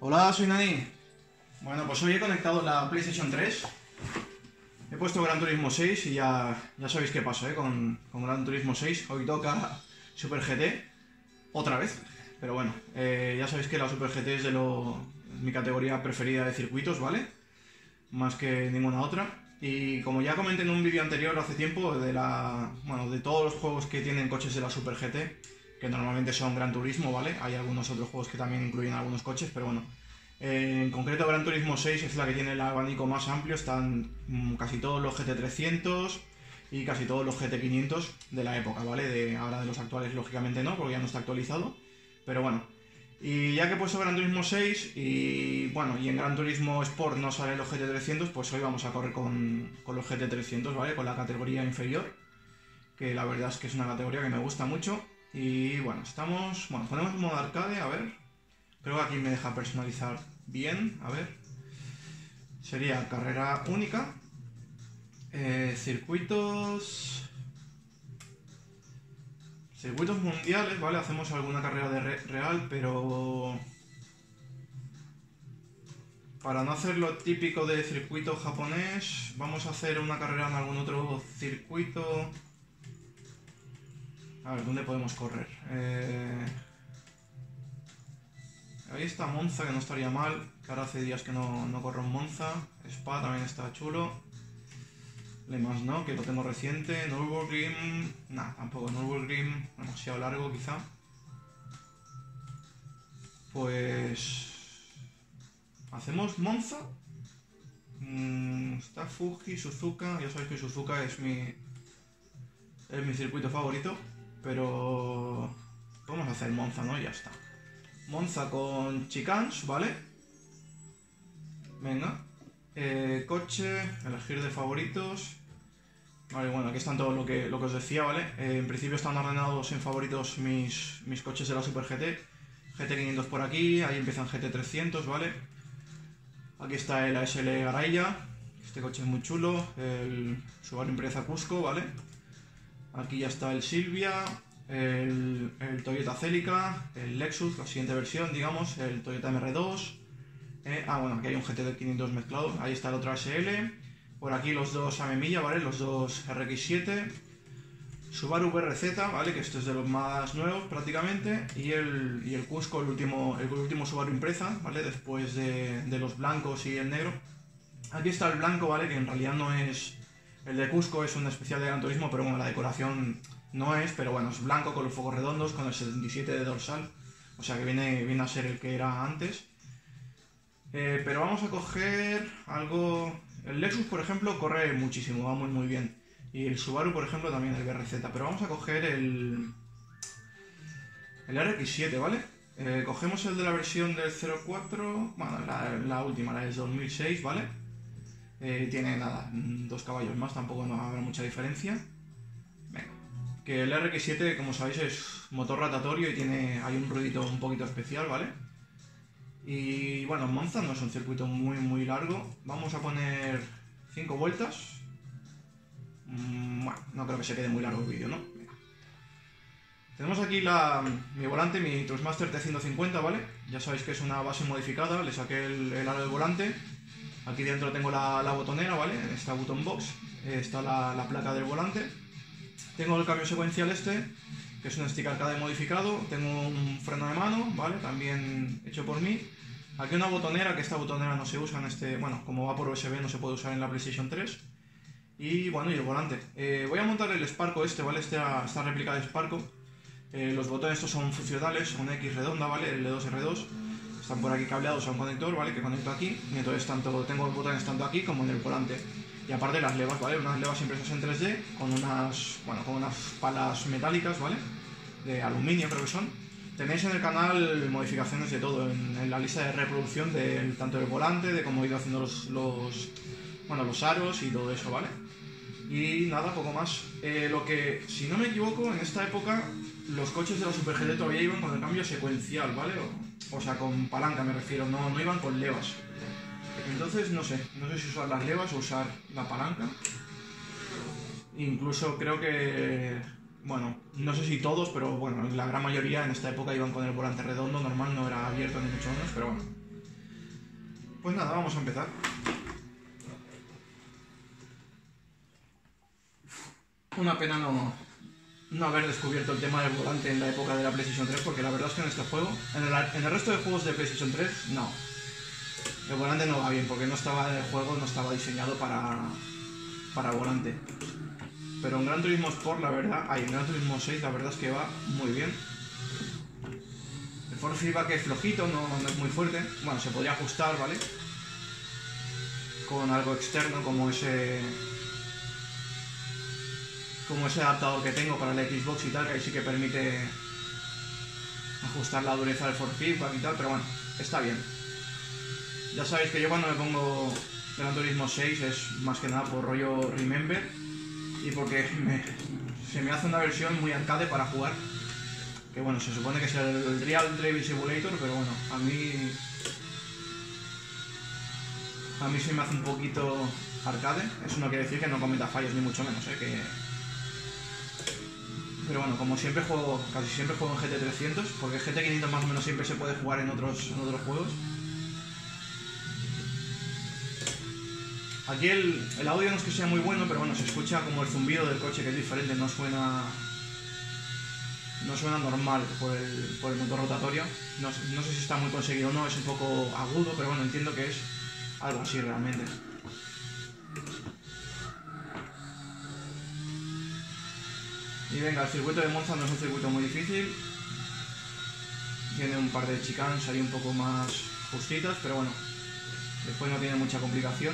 Hola, soy Nani. Bueno, pues hoy he conectado la PlayStation 3. He puesto Gran Turismo 6 y ya sabéis qué pasa, con Gran Turismo 6. Hoy toca Super GT, otra vez. Pero bueno, ya sabéis que la Super GT es mi categoría preferida de circuitos, ¿vale? Más que ninguna otra. Y como ya comenté en un vídeo anterior hace tiempo, de todos los juegos que tienen coches de la Super GT, que normalmente son Gran Turismo, ¿vale? Hay algunos otros juegos que también incluyen algunos coches, pero bueno. En concreto Gran Turismo 6 es la que tiene el abanico más amplio, están casi todos los GT300 y casi todos los GT500 de la época, ¿vale? Ahora de los actuales lógicamente no, porque ya no está actualizado, pero bueno. Y ya que he puesto Gran Turismo 6 y en Gran Turismo Sport no salen los GT300, pues hoy vamos a correr con los GT300, ¿vale? Con la categoría inferior, que la verdad es que es una categoría que me gusta mucho. Y bueno, ponemos modo arcade, a ver. Creo que aquí me deja personalizar bien, a ver. Sería carrera única. Circuitos mundiales, ¿vale? Hacemos alguna carrera de real, pero para no hacer lo típico de circuito japonés, vamos a hacer una carrera en algún otro circuito. A ver, ¿dónde podemos correr? Ahí está Monza, que no estaría mal, que ahora hace días que no corro en Monza. Spa también está chulo. Le Mans no, que lo tengo reciente. Nürburgring, nah, tampoco Nürburgring, demasiado largo quizá. Pues hacemos Monza. Está Fuji, Suzuka, ya sabéis que Suzuka es mi circuito favorito, pero vamos a hacer Monza, ¿no? Y ya está. Monza con chicanes, ¿vale? Venga. Coche, elegir de favoritos. Vale, bueno, aquí están todo lo que os decía, ¿vale? En principio están ordenados en favoritos mis coches de la Super GT. GT500 por aquí, ahí empiezan GT300, ¿vale? Aquí está el ASL Garaya. Este coche es muy chulo. El Subaru Impreza Cusco, ¿vale? Aquí ya está el Silvia. El Toyota Celica, el Lexus, la siguiente versión, digamos, el Toyota MR2. Aquí hay un GT500 mezclado. Ahí está el otro SL. Por aquí los dos AMMilla, ¿vale? Los dos RX7. Subaru BRZ, ¿vale? Que esto es de los más nuevos prácticamente. Y el Cusco, el último Subaru Impreza, ¿vale? Después de los blancos y el negro. Aquí está el blanco, ¿vale? Que en realidad no es... El de Cusco es un especial de Gran Turismo, pero bueno, la decoración no es, pero bueno, es blanco con los focos redondos, con el 77 de dorsal. O sea que viene a ser el que era antes. Pero vamos a coger algo... El Lexus, por ejemplo, corre muchísimo, va muy bien. Y el Subaru, por ejemplo, también el BRZ. Pero vamos a coger el RX7, ¿vale? Cogemos el de la versión del 04, bueno, la última, la del 2006, ¿vale? Tiene nada, 2 caballos más, tampoco no habrá mucha diferencia. Venga. Que el RX7, como sabéis, es motor rotatorio y hay un ruidito un poquito especial, ¿vale? Y bueno, Monza no es un circuito muy largo. Vamos a poner 5 vueltas. Bueno, no creo que se quede muy largo el vídeo, ¿no? Venga. Tenemos aquí mi volante, mi Trustmaster T150, ¿vale? Ya sabéis que es una base modificada, le saqué el aro del volante. Aquí dentro tengo la botonera, ¿vale? En esta button box está la placa del volante. Tengo el cambio secuencial que es un stick arcade modificado. Tengo un freno de mano, ¿vale? También hecho por mí. Aquí una botonera, que esta botonera no se usa como va por USB no se puede usar en la PlayStation 3. Y bueno, y el volante. Voy a montar el Sparco ¿vale? Esta réplica de Sparco. Los botones estos son funcionales, son X redonda, ¿vale? L2, R2. Están por aquí cableados a un conector, ¿vale? Que conecto aquí. Y entonces tengo los botones tanto aquí como en el volante. Y aparte las levas, ¿vale? Unas levas impresas en 3D con unas palas metálicas, ¿vale? De aluminio creo que son. Tenéis en el canal modificaciones de todo, en la lista de reproducción tanto del volante, de cómo he ido haciendo los aros y todo eso, ¿vale? Y nada, poco más. Lo que, si no me equivoco, en esta época los coches de la Super GT todavía iban con el cambio secuencial, ¿vale? O sea, con palanca me refiero, no iban con levas. Entonces no sé si usar las levas o usar la palanca. Incluso creo que bueno, no sé si todos, pero bueno, la gran mayoría en esta época iban con el volante redondo, normal, no era abierto ni mucho menos, pero bueno. Pues nada, vamos a empezar. Una pena no haber descubierto el tema del volante en la época de la PlayStation 3, porque la verdad es que en este juego, en el resto de juegos de PlayStation 3, no. El volante no va bien, porque no estaba en el juego, no estaba diseñado para volante. Pero en Gran Turismo Sport, la verdad, en Gran Turismo 6, la verdad es que va muy bien. El force feedback es flojito, no es muy fuerte. Bueno, se podría ajustar, ¿vale? Con algo externo como ese adaptador que tengo para el Xbox y tal, que ahí sí que permite ajustar la dureza del force feedback y tal, pero bueno, está bien. Ya sabéis que yo cuando me pongo Gran Turismo 6 es más que nada por rollo Remember y porque se me hace una versión muy arcade para jugar, que bueno, se supone que es el Real Driving Simulator, pero bueno, a mí se me hace un poquito arcade. Eso no quiere decir que no cometa fallos ni mucho menos, pero bueno, como siempre casi siempre juego en GT300, porque GT500 más o menos siempre se puede jugar en otros juegos. Aquí el audio no es que sea muy bueno, pero bueno, se escucha como el zumbido del coche, que es diferente, no suena normal por el motor rotatorio. No sé si está muy conseguido o no, es un poco agudo, pero bueno, entiendo que es algo así realmente. Y venga, el circuito de Monza no es un circuito muy difícil. Tiene un par de chicanes ahí un poco más justitas, pero bueno, después no tiene mucha complicación.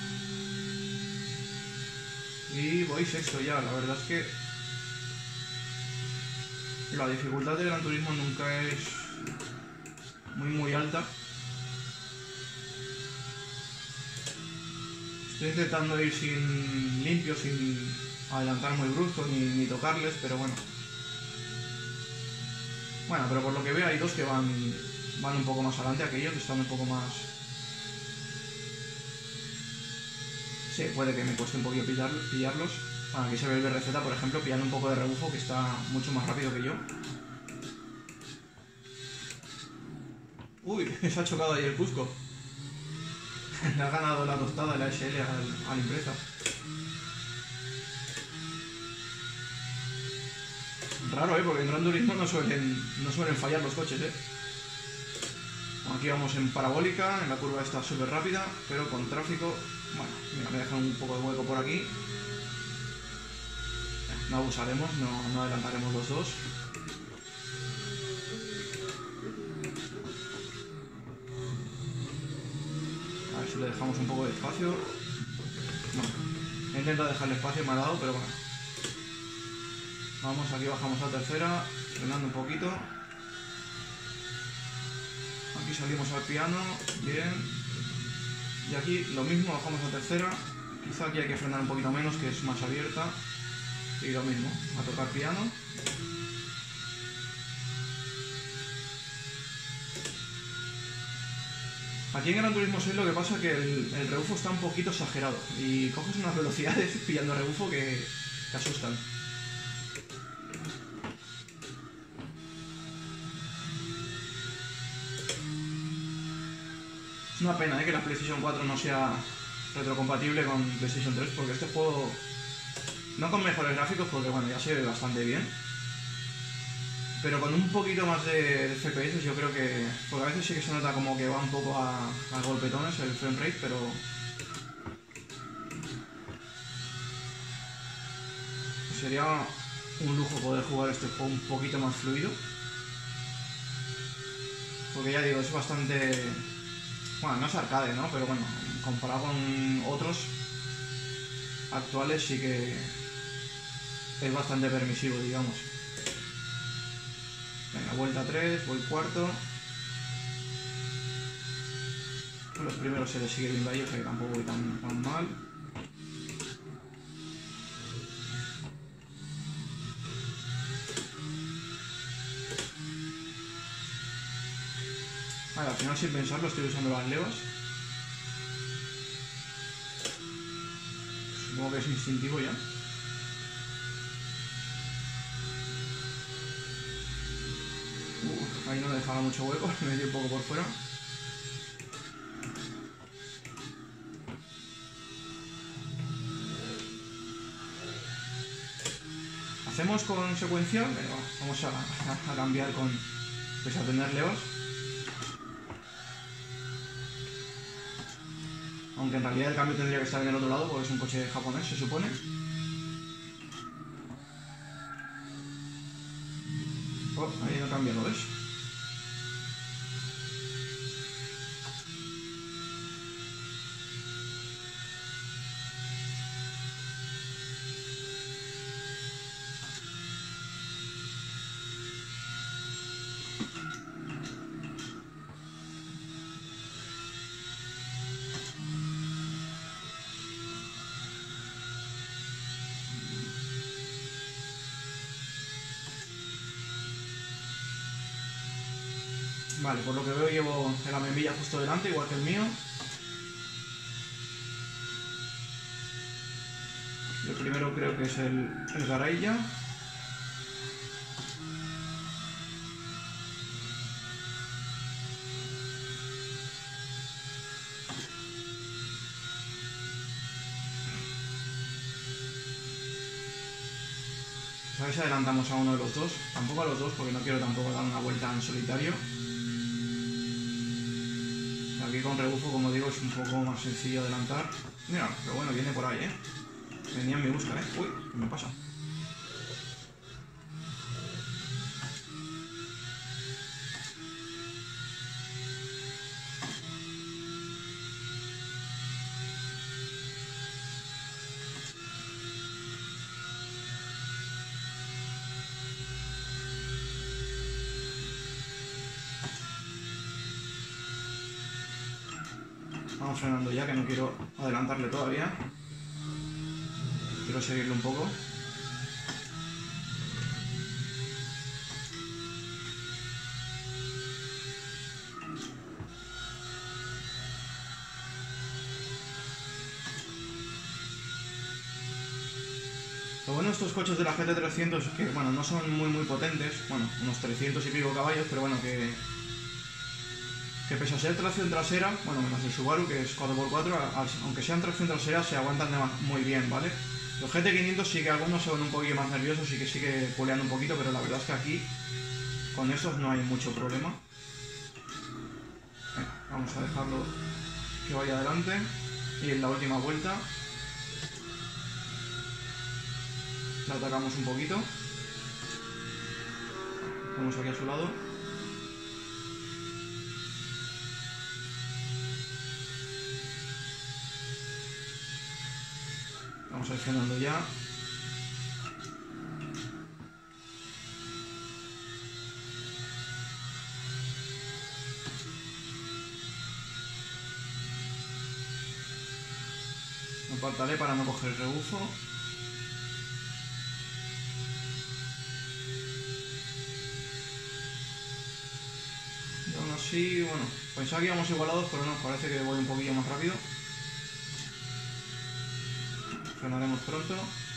Y voy sexto ya, la verdad es que la dificultad de Gran Turismo nunca es muy alta. Estoy intentando ir sin limpio, sin adelantar muy brusco ni tocarles, pero bueno. Bueno, pero por lo que veo hay dos que van un poco más adelante, aquellos que están un poco más... Sí, puede que me cueste un poquillo pillarlos. Bueno, aquí se ve el BRZ, por ejemplo, pillando un poco de rebufo, que está mucho más rápido que yo. Uy, se ha chocado ahí el Cusco. Le ha ganado la tostada de la SL al Impreza. Raro, porque en Gran Turismo no suelen fallar los coches, Aquí vamos en parabólica, en la curva está súper rápida, pero con tráfico... Bueno, mira, me dejan un poco de hueco por aquí. No abusaremos, no adelantaremos los dos. A ver si le dejamos un poco de espacio. No, he intentado dejarle espacio, me ha dado, pero bueno. Vamos, aquí bajamos a tercera, frenando un poquito. Aquí salimos al piano, bien. Y aquí lo mismo, bajamos a tercera. Quizá aquí hay que frenar un poquito menos, que es más abierta. Y lo mismo, a tocar piano. Aquí en Gran Turismo 6 lo que pasa es que el rebufo está un poquito exagerado. Y coges unas velocidades pillando rebufo que asustan. Es una pena que la PlayStation 4 no sea retrocompatible con PlayStation 3, porque este juego, no con mejores gráficos, porque bueno, ya se ve bastante bien, pero con un poquito más de FPS yo creo que... Porque a veces sí que se nota como que va un poco a golpetones el frame rate, pero... Sería un lujo poder jugar este juego un poquito más fluido. Porque ya digo, es bastante... Bueno, no es arcade, ¿no? Pero bueno, comparado con otros actuales sí que es bastante permisivo, digamos. Venga, vuelta 3, voy cuarto. Los primeros se les sigue viendo ahí, o sea que tampoco voy tan mal. Vale, al final sin pensarlo estoy usando las levas. Supongo que es instintivo ya. Ahí no me dejaba mucho hueco, me metí un poco por fuera. ¿Hacemos con secuencial? Venga, vamos a cambiar con... pues a tener levas. Aunque en realidad el cambio tendría que estar en el otro lado porque es un coche japonés, se supone. Oh, ahí no cambia, ¿lo ves? Vale, por lo que veo llevo el amembilla justo delante, igual que el mío. El primero creo que es el Garaya. A ver si adelantamos a uno de los dos. Tampoco a los dos porque no quiero tampoco dar una vuelta en solitario. Aquí con rebufo, como digo, es un poco más sencillo adelantar. Mira, pero bueno, viene por ahí, ¿eh? Venía en mi busca, ¿eh? Uy, ¿qué me pasa? Vamos frenando ya, que no quiero adelantarle todavía. Quiero seguirle un poco. Lo bueno de estos coches de la GT300 es que, bueno, no son muy potentes. Bueno, unos 300 y pico caballos, pero bueno, que pese a ser tracción trasera, bueno, menos el Subaru, que es 4x4, aunque sean tracción trasera, se aguantan muy bien, ¿vale? Los GT500 sí que algunos se ven un poquillo más nerviosos y que sigue culeando un poquito, pero la verdad es que aquí, con estos no hay mucho problema. Venga, vamos a dejarlo que vaya adelante. Y en la última vuelta la atacamos un poquito. Vamos aquí a su lado. Vamos a ir frenando ya. Apartaré para no coger el rebufo. Y aún así, bueno, pensaba que íbamos igualados, pero no, parece que voy un poquillo más rápido. Frenaremos pronto.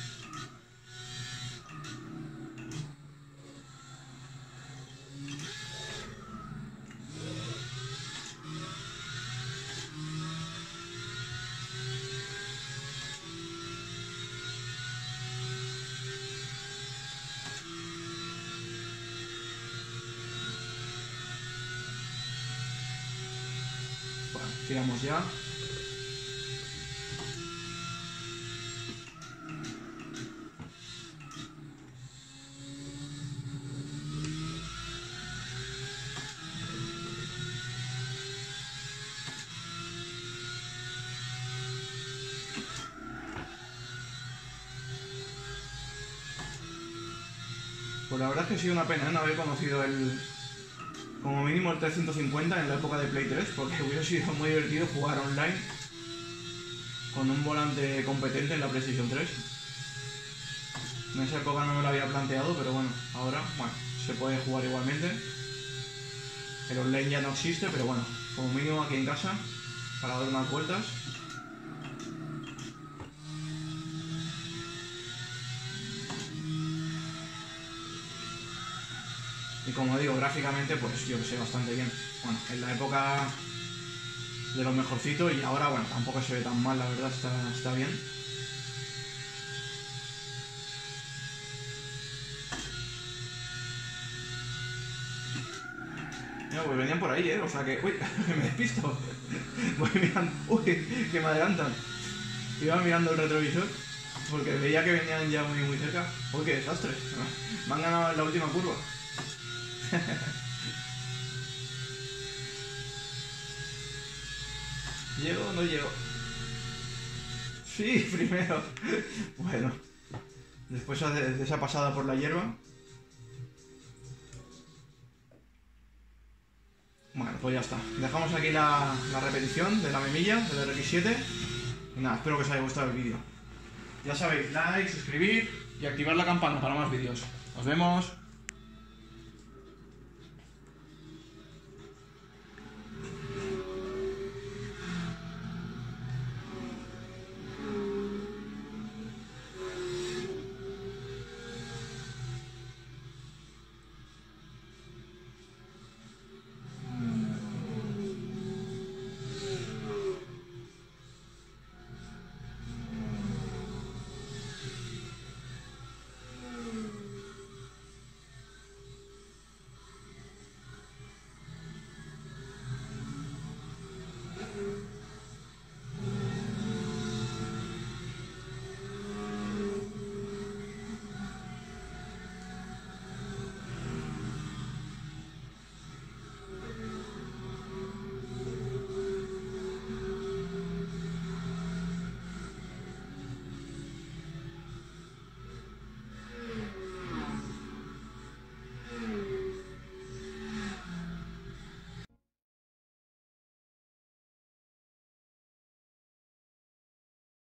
Bueno, tiramos ya. Pues la verdad es que ha sido una pena, ¿eh?, no haber conocido como mínimo el 350 en la época de Play 3, porque hubiera sido muy divertido jugar online con un volante competente en la PlayStation 3. En esa época no me lo había planteado, pero bueno, ahora, bueno, se puede jugar igualmente. El online ya no existe, pero bueno, como mínimo aquí en casa, para dar unas vueltas. Y como digo, gráficamente, pues yo que sé, bastante bien. Bueno, en la época de los mejorcitos, y ahora, bueno, tampoco se ve tan mal, la verdad, está bien. No, pues venían por ahí, ¿eh? O sea que... Uy, me despisto. Voy mirando... Uy, que me adelantan. Iba mirando el retrovisor porque veía que venían ya muy cerca. Uy, qué desastre. Me han ganado en la última curva. ¿Llego o no llego? Sí, primero. Bueno. Después de esa pasada por la hierba. Bueno, pues ya está. Dejamos aquí la repetición de la memilla, del RX7. Y nada, espero que os haya gustado el vídeo. Ya sabéis, like, suscribir y activar la campana para más vídeos. Nos vemos.